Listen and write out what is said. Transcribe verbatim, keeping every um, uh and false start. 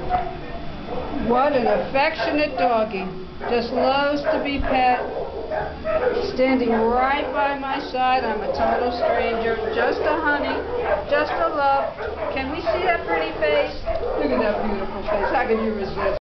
What an affectionate doggie. Just loves to be pet. Standing right by my side. I'm a total stranger. Just a honey. Just a love. Can we see that pretty face? Look at that beautiful face. How can you resist?